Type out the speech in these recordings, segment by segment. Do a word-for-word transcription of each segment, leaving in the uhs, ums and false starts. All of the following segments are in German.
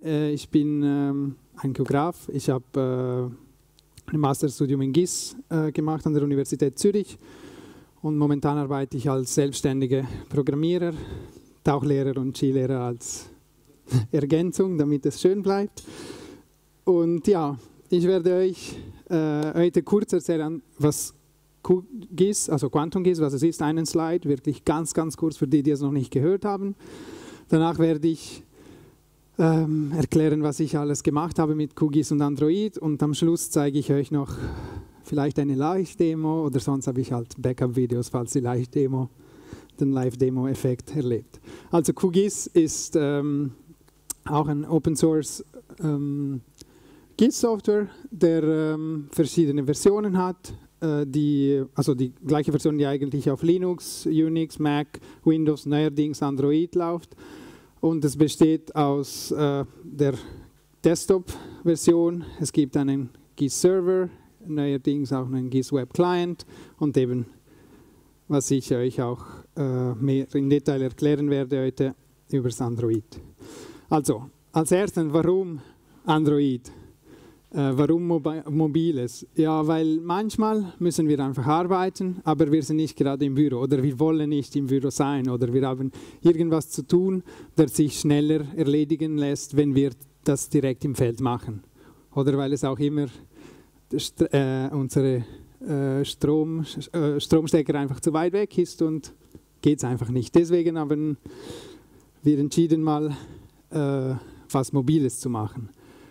Äh, ich bin ähm, ein Geograf. Ich habe äh, ein Masterstudium in G I S äh, gemacht an der Universität Zürich und momentan arbeite ich als selbstständiger Programmierer, Tauchlehrer und Skilehrer als Ergänzung, damit es schön bleibt. Und ja, ich werde euch äh, heute kurz erzählen, was Q G I S, also Quantum G I S, was es ist, einen Slide, wirklich ganz, ganz kurz für die, die es noch nicht gehört haben. Danach werde ich ähm, erklären, was ich alles gemacht habe mit Q G I S und Android und am Schluss zeige ich euch noch vielleicht eine Live-Demo oder sonst habe ich halt Backup-Videos, falls die Live-Demo den Live-Demo-Effekt erlebt. Also Q G I S ist ähm, auch ein Open-Source ähm, G I S-Software, der ähm, verschiedene Versionen hat. Die, also die gleiche Version, die eigentlich auf Linux, Unix, Mac, Windows, neuerdings Android läuft. Und es besteht aus äh, der Desktop-Version, es gibt einen G I S-Server, neuerdings auch einen G I S-Web-Client und eben, was ich euch auch äh, mehr in Detail erklären werde heute, über das Android. Also, als erstes, warum Android? Äh, warum Mobi Mobiles? Ja, weil manchmal müssen wir einfach arbeiten, aber wir sind nicht gerade im Büro oder wir wollen nicht im Büro sein oder wir haben irgendwas zu tun, das sich schneller erledigen lässt, wenn wir das direkt im Feld machen. Oder weil es auch immer äh, unsere äh, Strom, äh, Stromstecker einfach zu weit weg ist und geht es einfach nicht. Deswegen haben wir entschieden, mal äh, was Mobiles zu machen.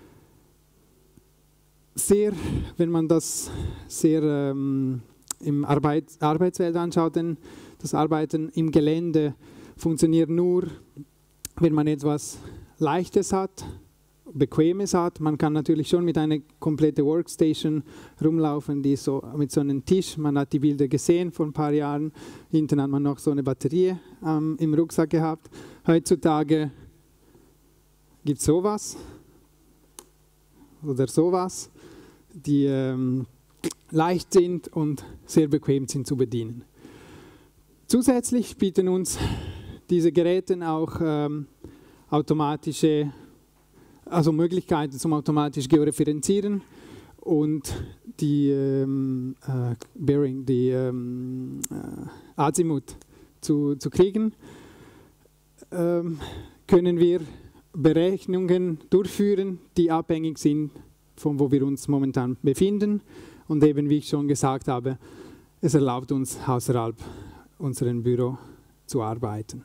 Sehr, wenn man das sehr ähm, im Arbeit, Arbeitswelt anschaut, denn das Arbeiten im Gelände funktioniert nur, wenn man etwas Leichtes hat, Bequemes hat. Man kann natürlich schon mit einer kompletten Workstation rumlaufen, die so mit so einem Tisch, man hat die Bilder gesehen vor ein paar Jahren, hinten hat man noch so eine Batterie ähm, im Rucksack gehabt. Heutzutage gibt es sowas oder sowas, die ähm, leicht sind und sehr bequem sind zu bedienen. Zusätzlich bieten uns diese Geräte auch ähm, automatische, also Möglichkeiten zum automatisch Georeferenzieren und die ähm, äh, Bearing, die ähm, äh, Azimuth zu, zu kriegen. Ähm, können wir Berechnungen durchführen, die abhängig sind von wo wir uns momentan befinden und eben, wie ich schon gesagt habe, es erlaubt uns außerhalb unserem Büro zu arbeiten.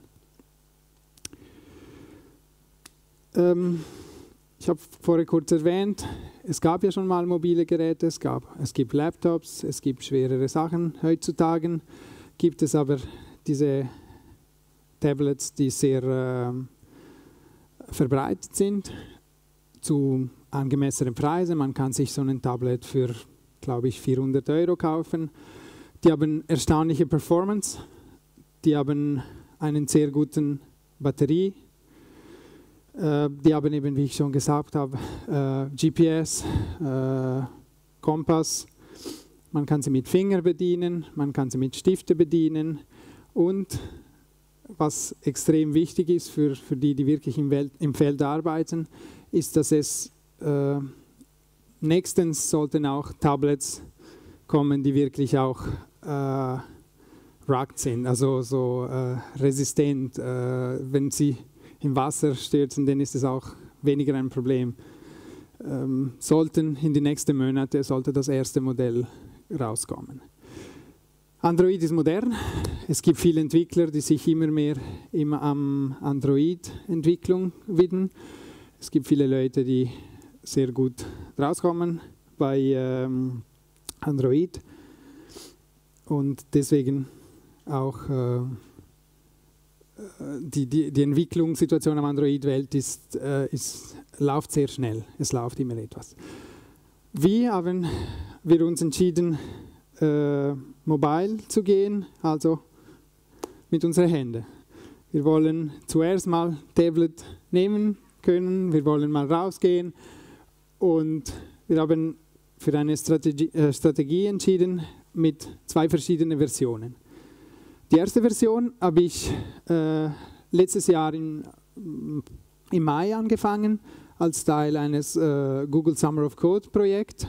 Ähm, ich habe vorher kurz erwähnt, es gab ja schon mal mobile Geräte, es, gab, es gibt Laptops, es gibt schwerere Sachen. Heutzutage gibt es aber diese Tablets, die sehr äh, verbreitet sind, zu angemessenen Preisen. Man kann sich so ein Tablet für, glaube ich, vierhundert Euro kaufen. Die haben erstaunliche Performance, die haben einen sehr guten Batterie, äh, die haben eben, wie ich schon gesagt habe, äh, G P S, äh, Kompass, man kann sie mit Finger bedienen, man kann sie mit Stifte bedienen und was extrem wichtig ist für, für die, die wirklich im, Welt, im Feld arbeiten, ist, dass es äh, nächstens sollten auch Tablets kommen, die wirklich auch äh, rugged sind, also so äh, resistent. Äh, wenn sie im Wasser stürzen, dann ist es auch weniger ein Problem. Ähm, sollten in den nächsten Monaten sollte das erste Modell rauskommen. Android ist modern. Es gibt viele Entwickler, die sich immer mehr immer am Android-Entwicklung widmen. Es gibt viele Leute, die sehr gut rauskommen bei ähm, Android und deswegen auch äh, die, die, die Entwicklungssituation am Android-Welt ist, äh, ist, läuft sehr schnell. Es läuft immer etwas. Wie haben wir uns entschieden, äh, mobile zu gehen, also mit unseren Händen. Wir wollen zuerst mal Tablet nehmen können, wir wollen mal rausgehen und wir haben für eine Strategie, äh, Strategie entschieden mit zwei verschiedenen Versionen. Die erste Version habe ich äh, letztes Jahr in, im Mai angefangen, als Teil eines äh, Google Summer of Code Projekt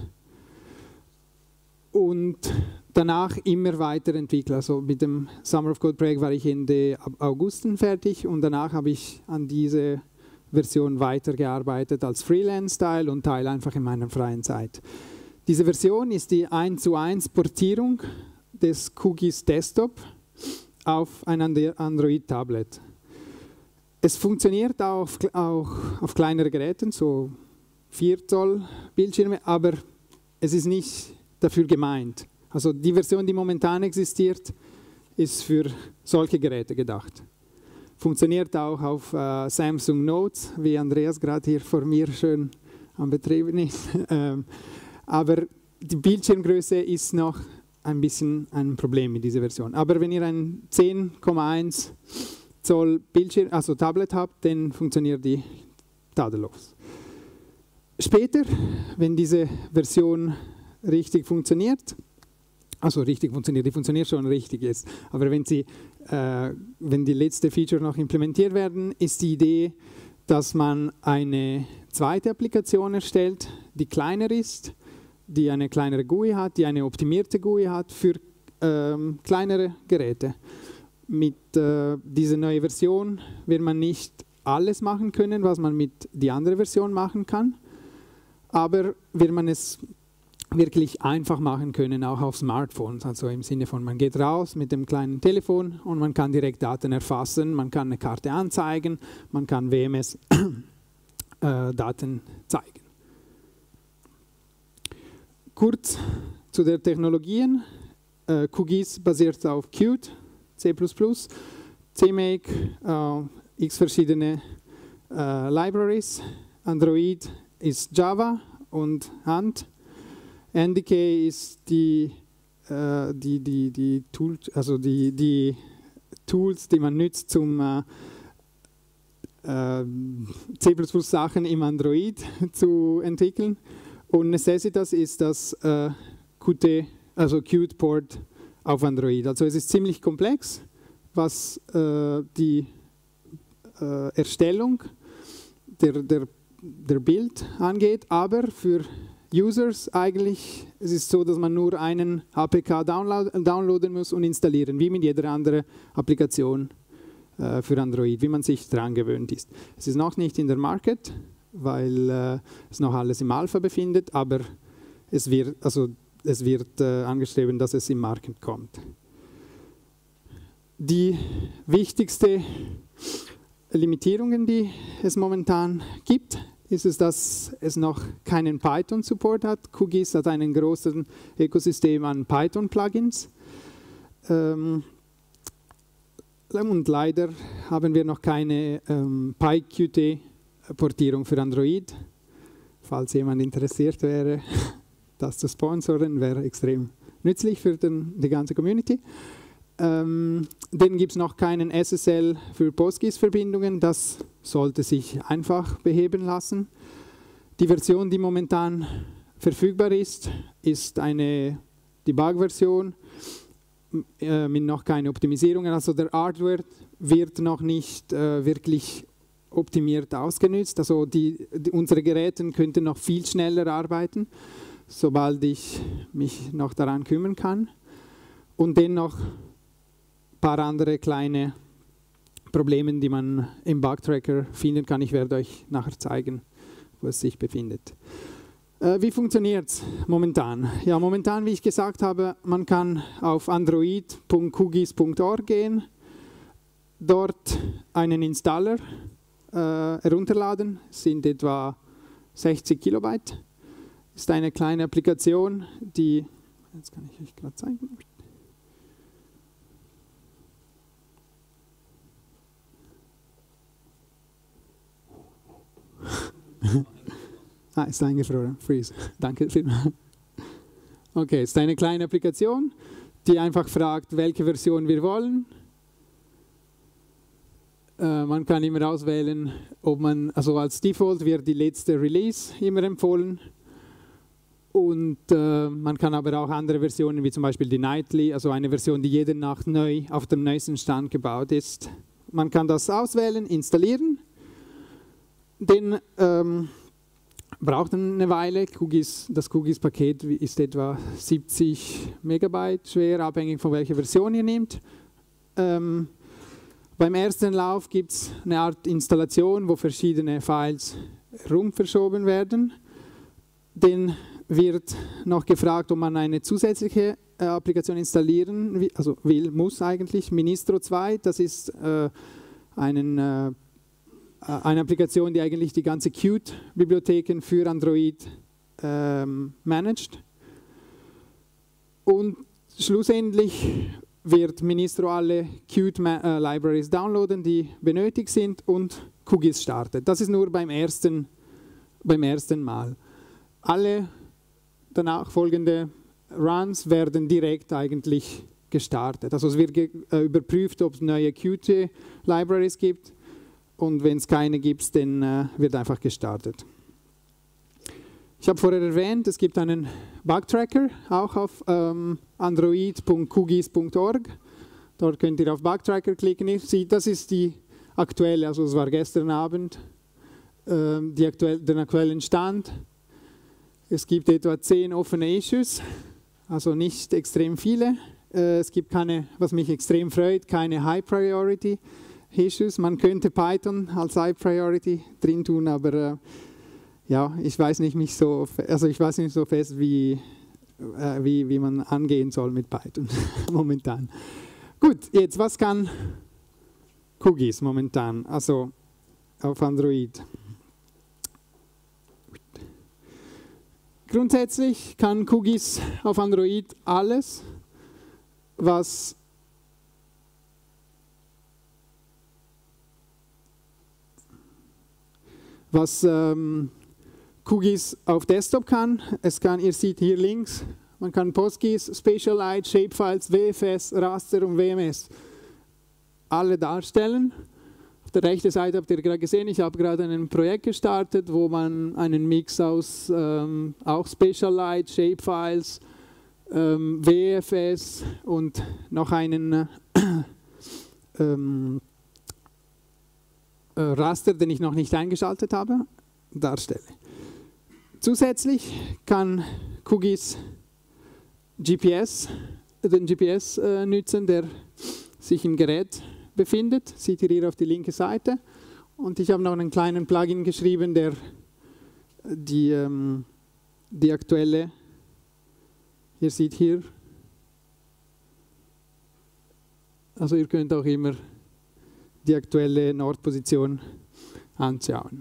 und danach immer weiterentwickelt. Also mit dem Summer of Code Projekt war ich Ende August fertig und danach habe ich an diese Version weitergearbeitet als Freelance-Teil und Teil einfach in meiner freien Zeit. Diese Version ist die eins zu eins Portierung des QGIS Desktop auf ein Android-Tablet. Es funktioniert auch, auch auf kleineren Geräten, so vier Zoll Bildschirme, aber es ist nicht dafür gemeint. Also die Version, die momentan existiert, ist für solche Geräte gedacht. Funktioniert auch auf äh, Samsung Notes, wie Andreas gerade hier vor mir schön am Betrieben ist. ähm, aber die Bildschirmgröße ist noch ein bisschen ein Problem mit dieser Version. Aber wenn ihr ein zehn Komma eins Zoll Bildschirm, also Tablet habt, dann funktioniert die tadellos. Später, wenn diese Version richtig funktioniert, also richtig funktioniert, die funktioniert schon richtig jetzt, aber wenn, sie, äh, wenn die letzte Feature noch implementiert werden, ist die Idee, dass man eine zweite Applikation erstellt, die kleiner ist, die eine kleinere G U I hat, die eine optimierte G U I hat für ähm, kleinere Geräte. Mit äh, dieser neuen Version wird man nicht alles machen können, was man mit der anderen Version machen kann, aber wird man es wirklich einfach machen können, auch auf Smartphones. Also im Sinne von, man geht raus mit dem kleinen Telefon und man kann direkt Daten erfassen, man kann eine Karte anzeigen, man kann W M S-Daten äh, zeigen. Kurz zu den Technologien. Äh, QGIS basiert auf Qt, C plus plus, C M A K, äh, x verschiedene äh, Libraries. Android ist Java und Ant. N D K ist die, äh, die, die, die, Tool, also die, die Tools, die man nutzt, um äh, äh, C plus plus Sachen im Android zu entwickeln. Und Necessitas ist das äh, Qt, also Qt Port auf Android. Also es ist ziemlich komplex, was äh, die äh, Erstellung der, der, der Bild angeht, aber für Users eigentlich, es ist so, dass man nur einen H P K download, downloaden muss und installieren, wie mit jeder anderen Applikation äh, für Android, wie man sich daran gewöhnt ist. Es ist noch nicht in der Market, weil äh, es noch alles im Alpha befindet, aber es wird, also es wird äh, angestrebt, dass es im Market kommt. Die wichtigsten Limitierungen, die es momentan gibt, ist es, dass es noch keinen Python-Support hat. QGIS hat einen großen Ökosystem an Python-Plugins. Ähm, und leider haben wir noch keine ähm, PyQt-Portierung für Android. Falls jemand interessiert wäre, das zu sponsoren, wäre extrem nützlich für den, die ganze Community. Ähm, dann gibt es noch keinen S S L für PostGIS-Verbindungen. Das sollte sich einfach beheben lassen. Die Version, die momentan verfügbar ist, ist eine Debug-Version äh, mit noch keine Optimisierungen. Also der Hardware wird noch nicht äh, wirklich optimiert ausgenutzt. Also die, die, unsere Geräte könnten noch viel schneller arbeiten, sobald ich mich noch daran kümmern kann. Und dennoch ein paar andere kleine Probleme, die man im Bug-Tracker finden kann. Ich werde euch nachher zeigen, wo es sich befindet. Äh, wie funktioniert es momentan? Ja, momentan, wie ich gesagt habe, man kann auf android punkt qgis punkt org gehen, dort einen Installer äh, herunterladen, das sind etwa sechzig Kilobyte. Das ist eine kleine Applikation, die, jetzt kann ich euch gerade zeigen. Ah, ist eingefroren. Freeze. Danke vielmals. Okay, es ist eine kleine Applikation, die einfach fragt, welche Version wir wollen. Äh, man kann immer auswählen, ob man, also als Default wird die letzte Release immer empfohlen. Und äh, man kann aber auch andere Versionen, wie zum Beispiel die Nightly, also eine Version, die jede Nacht neu auf dem neuesten Stand gebaut ist. Man kann das auswählen, installieren. Den ähm, braucht eine Weile. QGIS, das QGIS-Paket ist etwa siebzig Megabyte schwer, abhängig von welcher Version ihr nehmt. Ähm, beim ersten Lauf gibt es eine Art Installation, wo verschiedene Files rumverschoben werden. Dann wird noch gefragt, ob man eine zusätzliche äh, Applikation installieren will, also will, muss eigentlich, Ministro zwei. Das ist äh, einen, äh, eine Applikation, die eigentlich die ganze Qt-Bibliotheken für Android ähm, managt. Und schlussendlich wird Ministro alle Qt-Libraries downloaden, die benötigt sind, und QGIS startet. Das ist nur beim ersten, beim ersten Mal. Alle danach folgende Runs werden direkt eigentlich gestartet. Also es wird äh, überprüft, ob es neue Qt-Libraries gibt, und wenn es keine gibt, dann äh, wird einfach gestartet. Ich habe vorher erwähnt, es gibt einen Bug-Tracker, auch auf ähm, android punkt qgis punkt org. Dort könnt ihr auf Bug-Tracker klicken. Ihr seht, das ist die aktuelle, also es war gestern Abend, ähm, die aktuell, den aktuellen Stand. Es gibt etwa zehn offene Issues, also nicht extrem viele. Äh, es gibt keine, was mich extrem freut, keine High-Priority-Issues. Man könnte Python als High-Priority drin tun, aber äh, ja, ich weiß nicht mich so, also ich weiß nicht so fest, wie, äh, wie, wie man angehen soll mit Python momentan. Gut, jetzt was kann QGIS momentan, also auf Android? Grundsätzlich kann QGIS auf Android alles, was was ähm, QGIS auf Desktop kann. Es kann, ihr seht hier links, man kann PostGIS, Spatialite, Shapefiles, W F S, Raster und W M S alle darstellen. Auf der rechten Seite habt ihr gerade gesehen, ich habe gerade ein Projekt gestartet, wo man einen Mix aus ähm, auch Spatialite, Shapefiles, ähm, W F S und noch einen äh, ähm, äh, Raster, den ich noch nicht eingeschaltet habe, darstelle. Zusätzlich kann QGIS G P S, den G P S äh, nutzen, der sich im Gerät befindet. Seht ihr hier auf die linke Seite. Und ich habe noch einen kleinen Plugin geschrieben, der die, ähm, die aktuelle, ihr seht hier, also ihr könnt auch immer die aktuelle Nordposition anschauen.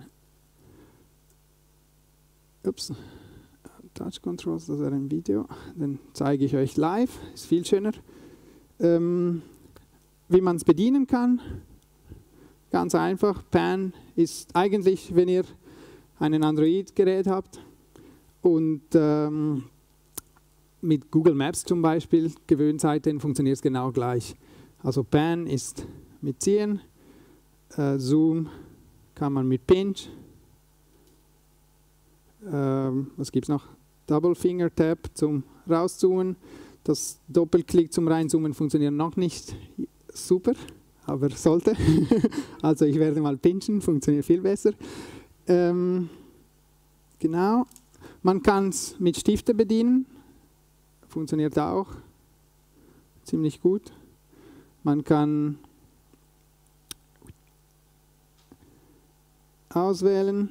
Ups, Touch Controls, das wäre ein Video, dann zeige ich euch live, ist viel schöner. Ähm, wie man es bedienen kann, ganz einfach. Pan ist eigentlich, wenn ihr ein Android-Gerät habt und ähm, mit Google Maps zum Beispiel gewöhnt seid, dann funktioniert es genau gleich. Also Pan ist mit Ziehen, äh, Zoom kann man mit Pinch, ähm, was gibt es noch? Double Finger Tap zum Rauszoomen. Das Doppelklick zum Reinzoomen funktioniert noch nicht super, aber sollte. Also ich werde mal pinchen, funktioniert viel besser. Ähm, genau. Man kann es mit Stifte bedienen, funktioniert auch ziemlich gut. Man kann auswählen,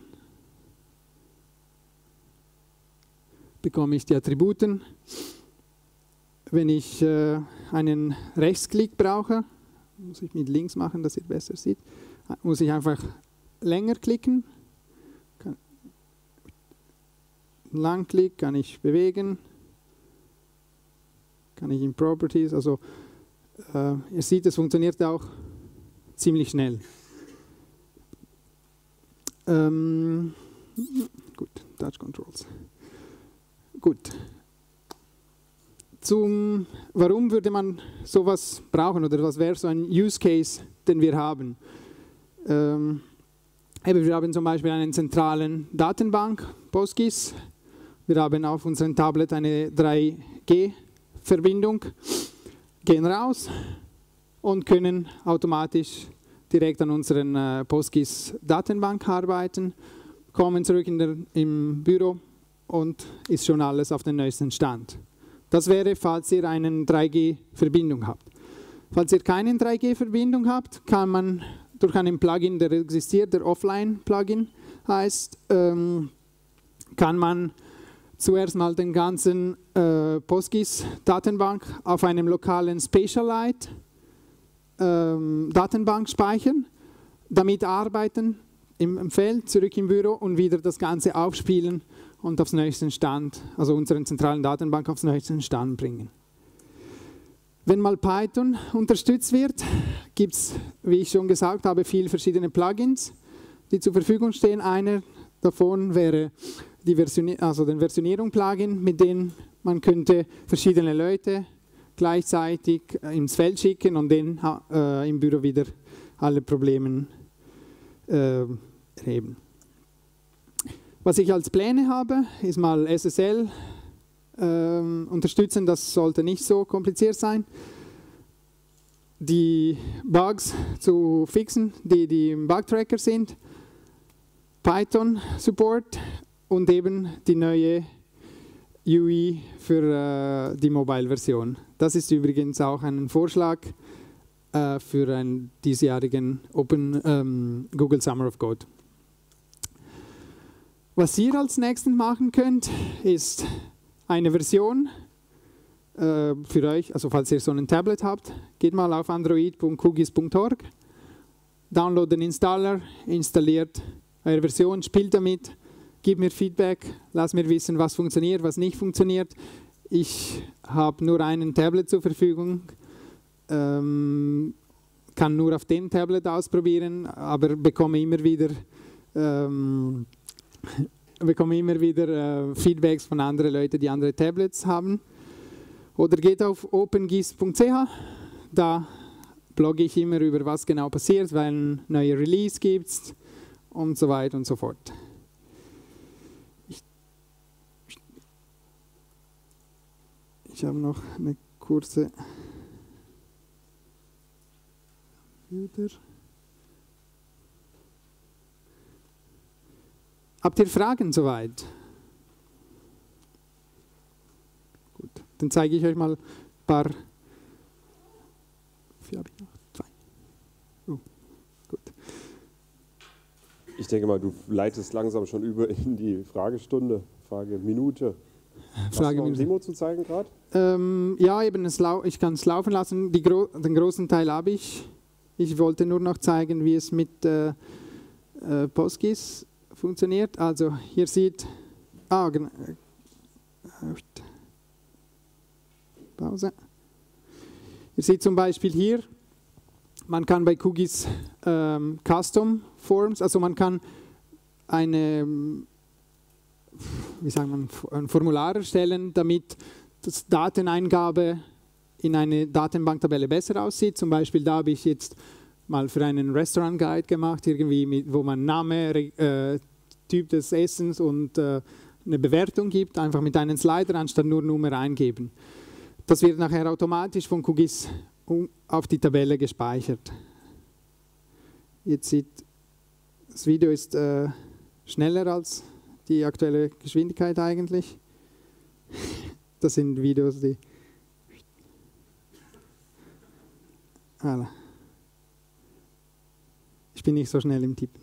bekomme ich die Attributen. Wenn ich äh, einen Rechtsklick brauche, muss ich mit links machen, dass ihr besser seht, muss ich einfach länger klicken. Langklick kann ich bewegen, kann ich in Properties, also äh, ihr seht, es funktioniert auch ziemlich schnell. Ähm, gut, Touch Controls. Gut. Zum, warum würde man sowas brauchen oder was wäre so ein Use Case, den wir haben? Ähm, eben, wir haben zum Beispiel einen zentralen Datenbank, PostGIS. Wir haben auf unserem Tablet eine drei G Verbindung, gehen raus und können automatisch direkt an unseren äh, PostGIS-Datenbank arbeiten, kommen zurück in der, im Büro und ist schon alles auf den neuesten Stand. Das wäre, falls ihr eine drei G-Verbindung habt. Falls ihr keine drei G-Verbindung habt, kann man durch einen Plugin, der existiert, der Offline-Plugin heißt, ähm, kann man zuerst mal den ganzen äh, PostGIS-Datenbank auf einem lokalen Spatialite ähm, Datenbank speichern, damit arbeiten im, im Feld, zurück im Büro und wieder das Ganze aufspielen und aufs neuesten Stand, also unseren zentralen Datenbank aufs neuesten Stand bringen. Wenn mal Python unterstützt wird, gibt es, wie ich schon gesagt habe, viele verschiedene Plugins, die zur Verfügung stehen. Einer davon wäre die Version, also den Versionierung-Plugin, mit dem man könnte verschiedene Leute gleichzeitig ins Feld schicken und dann äh, im Büro wieder alle Probleme äh, erheben. Was ich als Pläne habe, ist mal S S L äh, unterstützen, das sollte nicht so kompliziert sein. Die Bugs zu fixen, die, die im Bugtracker sind, Python Support und eben die neue U I für äh, die Mobile-Version. Das ist übrigens auch ein Vorschlag äh, für einen diesjährigen Open ähm, Google Summer of Code. Was ihr als nächstes machen könnt, ist eine Version äh, für euch, also falls ihr so ein Tablet habt, geht mal auf android punkt qgis punkt org, download den Installer, installiert eure Version, spielt damit, gib mir Feedback, lass mir wissen, was funktioniert, was nicht funktioniert. Ich habe nur einen Tablet zur Verfügung, ähm, kann nur auf dem Tablet ausprobieren, aber bekomme immer wieder, ähm, bekomme immer wieder äh, Feedbacks von anderen Leuten, die andere Tablets haben. Oder geht auf opengis punkt c h, da blogge ich immer über, was genau passiert, weil ein neuer Release gibt und so weiter und so fort. Ich habe noch eine kurze Computer. Habt ihr Fragen soweit? Gut, dann zeige ich euch mal ein paar. Wie habe ich noch? Zwei. Oh, gut. Ich denke mal, du leitest langsam schon über in die Fragestunde, Frageminute. Hast Frage du noch ein Demo zu zeigen gerade? Ähm, ja, eben, es ich kann es laufen lassen. Die Gro den großen Teil habe ich. Ich wollte nur noch zeigen, wie es mit äh, äh, PostGIS funktioniert. Also hier sieht, ah, genau, Pause. Ihr seht zum Beispiel hier, man kann bei QGIS ähm, Custom Forms, also man kann eine, wie sagt man, ein Formular erstellen, damit das Dateneingabe in eine Datenbanktabelle besser aussieht. Zum Beispiel da habe ich jetzt mal für einen Restaurant Guide gemacht, irgendwie mit, wo man Name, äh, Typ des Essens und äh, eine Bewertung gibt, einfach mit einem Slider anstatt nur Nummer eingeben. Das wird nachher automatisch von QGIS auf die Tabelle gespeichert. Jetzt sieht, das Video ist äh, schneller als die aktuelle Geschwindigkeit eigentlich. Das sind Videos, die... Voilà. Ich bin nicht so schnell im Tippen.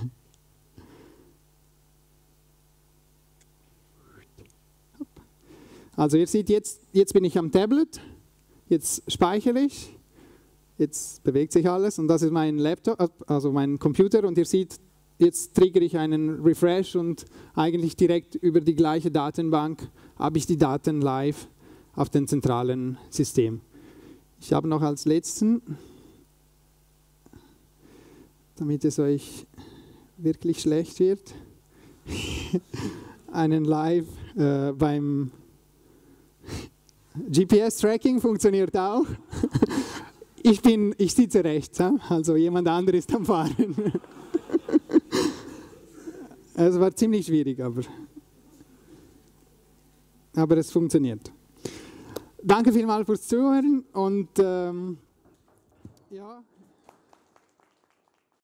Also ihr seht, jetzt, jetzt bin ich am Tablet, jetzt speichere ich, jetzt bewegt sich alles und das ist mein Laptop, also mein Computer und ihr seht, jetzt triggere ich einen Refresh und eigentlich direkt über die gleiche Datenbank habe ich die Daten live auf dem zentralen System. Ich habe noch als letzten, damit es euch wirklich schlecht wird, einen Live äh, beim G P S-Tracking funktioniert auch. Ich, bin, ich sitze rechts, also jemand anderes ist am Fahren. Es war ziemlich schwierig, aber, aber es funktioniert. Danke vielmals fürs Zuhören und ähm, ja.